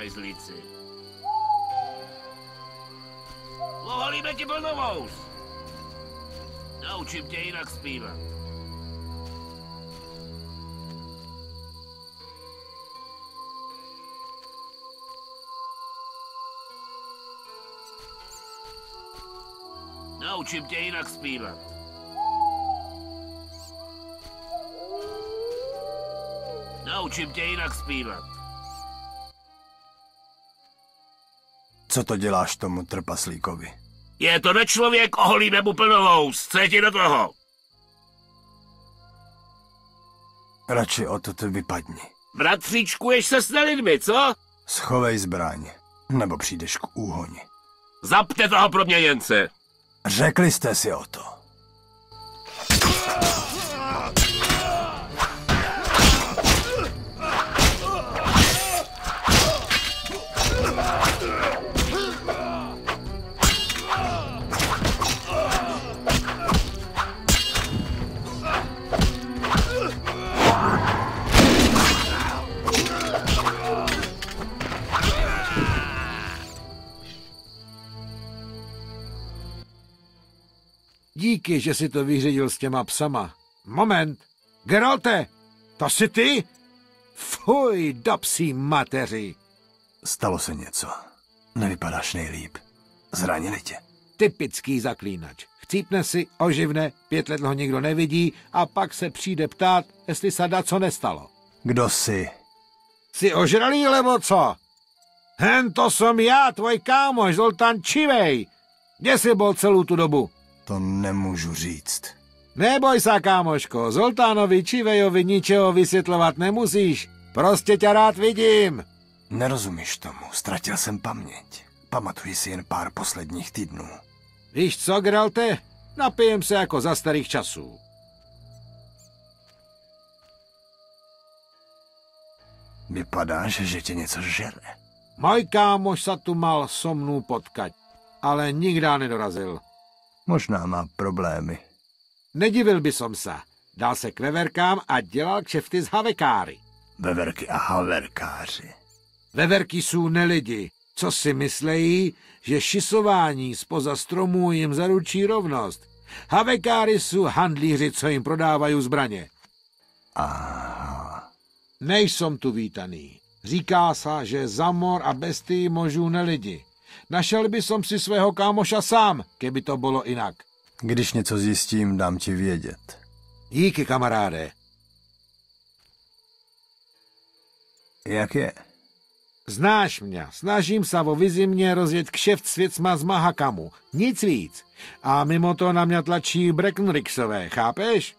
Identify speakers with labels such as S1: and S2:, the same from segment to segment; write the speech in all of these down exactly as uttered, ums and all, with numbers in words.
S1: hajzlíci. Oholíme ti plnovous. Naučím tě jinak zpívat. Naučím tě jinak zpívat. Naučím tě jinak zpívat.
S2: Co to děláš tomu trpaslíkovi?
S1: Je to nečlověk, oholíme mu plnovous. Co je ti do toho?
S2: Radši odtud vypadni.
S1: Bratříčkuješ se s nelidmi, co?
S2: Schovej zbraň, nebo přijdeš k úhoni.
S1: Zapte toho proměněnce.
S2: Řekli jste si o to.
S3: Díky, že si to vyřídil s těma psama. Moment. Geralte, to jsi ty? Fuj, do psí mateři.
S2: Stalo se něco. Nevypadáš nejlíp. Zranili tě.
S3: Typický zaklínač. Chcípne si, oživne, pět let ho nikdo nevidí a pak se přijde ptát, jestli se dá co nestalo.
S2: Kdo jsi?
S3: Jsi ožralý, nebo co? Hen to jsem já, tvoj kámoš, Zoltán Čivej. Kde jsi byl celou tu dobu?
S2: To nemůžu říct.
S3: Neboj se, kámoško, Zoltánovi Čivejovi ničeho vysvětlovat nemusíš. Prostě tě rád vidím.
S2: Nerozumíš tomu, ztratil jsem paměť. Pamatuji si jen pár posledních týdnů.
S3: Víš co, Geralte? Napijem se jako za starých časů.
S2: Vypadáš, že tě něco žere.
S3: Můj kámoš sa tu mal so mnou potkať, ale nikdy nedorazil.
S2: Možná má problémy.
S3: Nedivil by som sa. Dal se k veverkám a dělal kšefty s havekáry.
S2: Veverky a haverkáři.
S3: Veverky jsou nelidi, co si myslejí, že šisování spoza stromů jim zaručí rovnost. Havekáry jsou handlíři, co jim prodávají zbraně.
S2: Aha.
S3: Nejsem tu vítaný. Říká sa, že za mor a bestii můžou nelidi. Našel by som si svého kámoša sám, keby to bylo jinak.
S2: Když něco zjistím, dám ti vědět.
S3: Díky, kamaráde.
S2: Jak je?
S3: Znáš mě, snažím se vo Vizimně rozjet kšeft s věcma z Mahakamu. Nic víc. A mimo to na mě tlačí Breckenrixové, chápeš?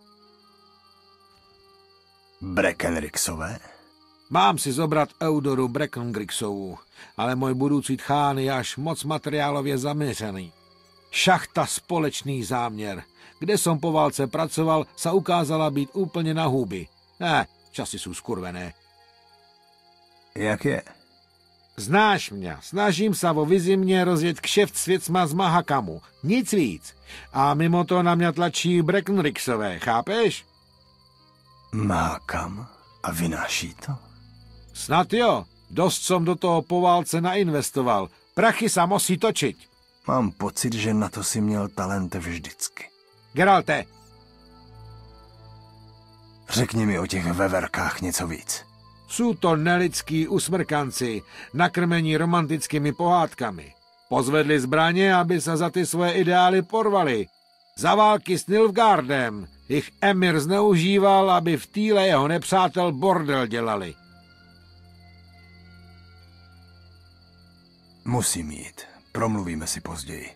S2: Breckenrixové?
S3: Mám si zobrat Eudoru Breckenrixovu, ale můj budoucí tchán je až moc materiálově zaměřený. Šachta společný záměr. Kde som po válce pracoval, sa ukázala být úplně na hůby. Ne, časy jsou skurvené.
S2: Jak je?
S3: Znáš mě, snažím se vo Vizimně rozjet kšeft s věcma z Mahakamu. Nic víc. A mimo to na mě tlačí Breckenrixové, chápeš?
S2: Mahakam? A vynáší to?
S3: Snad jo. Dost som do toho po válce nainvestoval. Prachy sa musí točiť.
S2: Mám pocit, že na to si měl talent vždycky.
S3: Geralte.
S2: Řekni mi o těch veverkách něco víc.
S3: Jsou to nelidský usmrkanci, nakrmení romantickými pohádkami. Pozvedli zbraně, aby se za ty svoje ideály porvali. Za války s Nilfgaardem jich emir zneužíval, aby v týle jeho nepřátel bordel dělali.
S2: Musím jít. Promluvíme si později.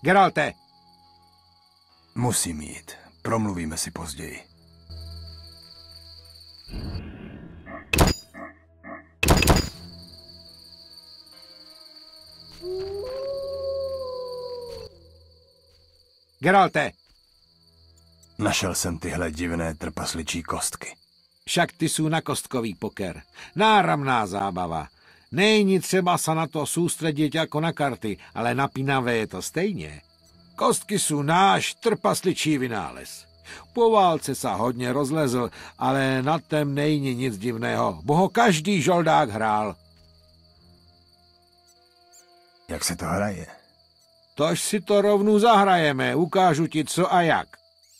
S3: Geralte!
S2: Musím jít. Promluvíme si později.
S3: Geralte!
S2: Našel jsem tyhle divné trpasličí kostky.
S3: Však ty jsou na kostkový poker. Náramná zábava. Není třeba se na to soustředit jako na karty, ale napínavé je to stejně. Kostky jsou náš trpasličí vynález. Po válce se hodně rozlezl, ale na tem není nic divného, bo ho každý žoldák hrál.
S2: Jak se to hraje?
S3: Tož si to rovnou zahrajeme, ukážu ti co a jak.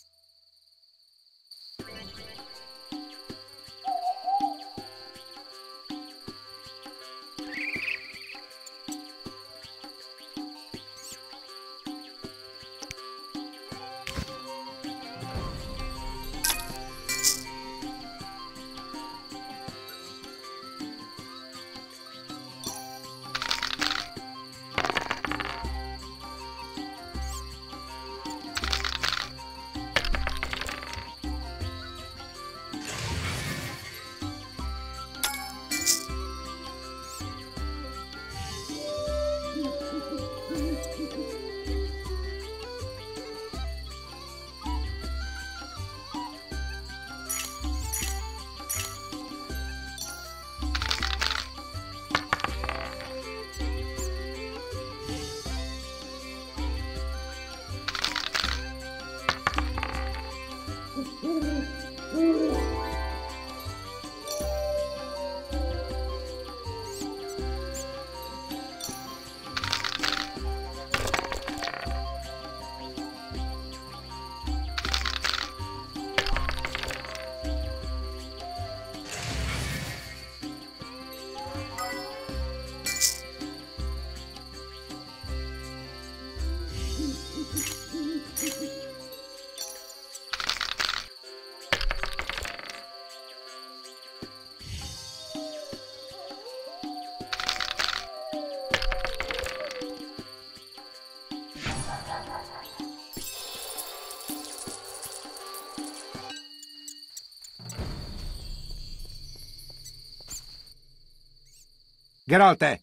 S3: Geralte!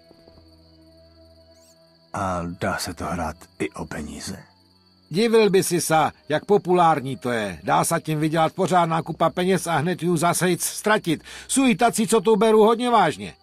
S2: A dá se to hrát i o peníze?
S3: Divil by si sa, jak populární to je. Dá sa tím vydělat pořádná kupa peněz a hned ju zase jít ztratit. Sú i taci, co to berou hodně vážně.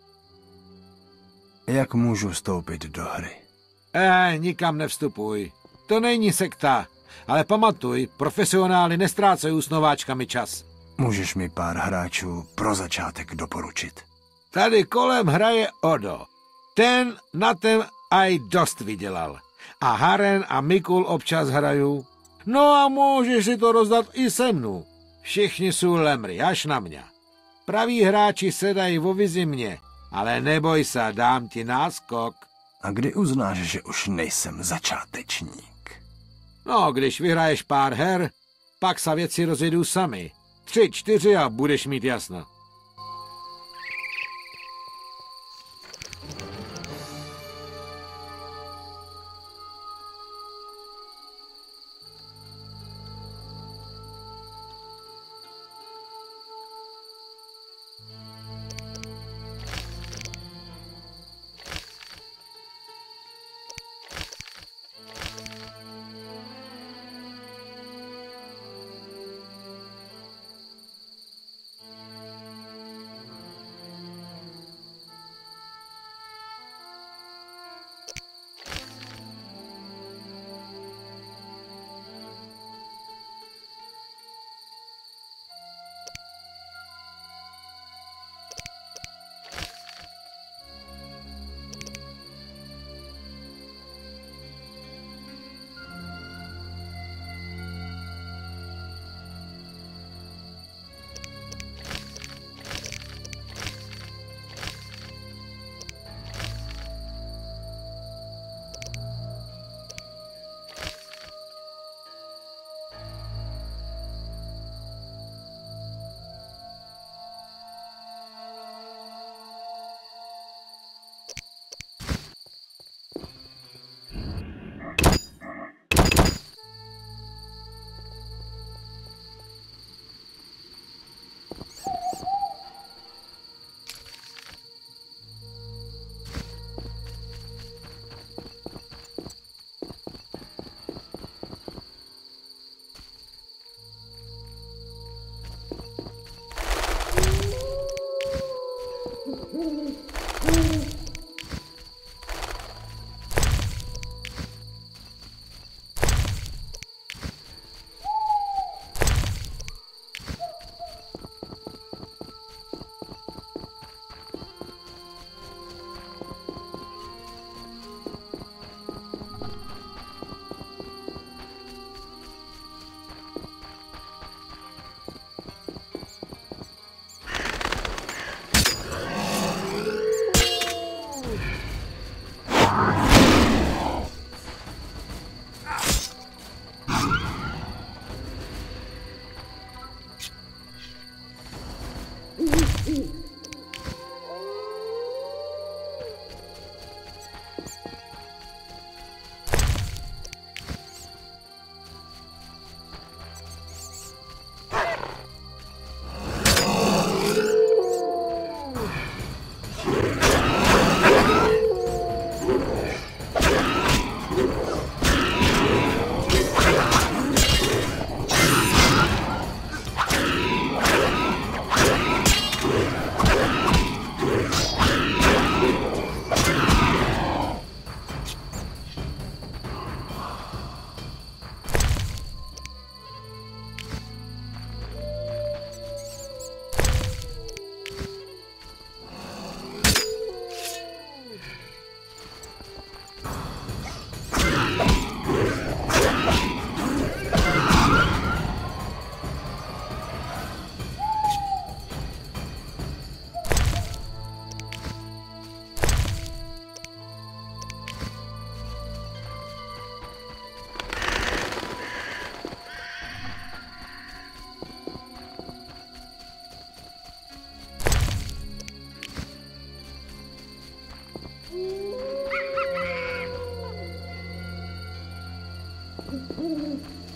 S2: Jak můžu vstoupit do hry?
S3: Eh, nikam nevstupuj. To není sekta. Ale pamatuj, profesionály nestrácejí s nováčkami čas.
S2: Můžeš mi pár hráčů pro začátek doporučit?
S3: Tady kolem hraje Odo. Ten na ten aj dost vydělal. A Haren a Mikul občas hrajou. No a můžeš si to rozdat i se mnou. Všichni jsou lemry, až na mě. Praví hráči sedají vo vizi mě, ale neboj se, dám ti náskok.
S2: A kdy uznáš, že už nejsem začátečník?
S3: No, když vyhraješ pár her, pak sa věci rozjedou sami. Tři, čtyři a budeš mít jasno.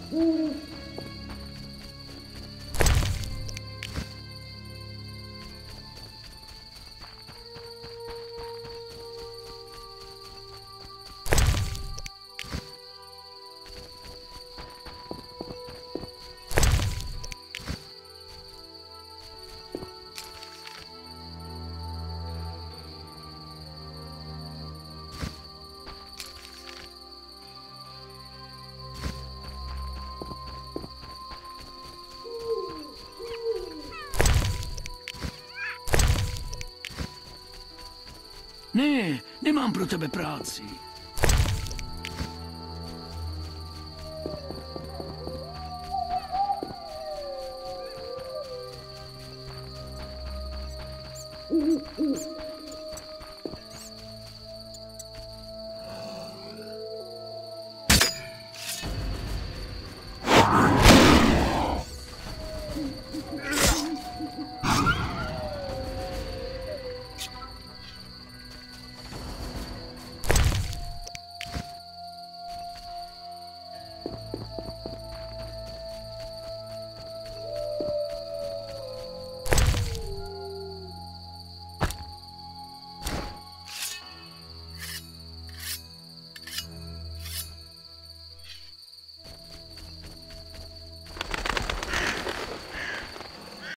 S4: Ne, nemám pro tebe práci.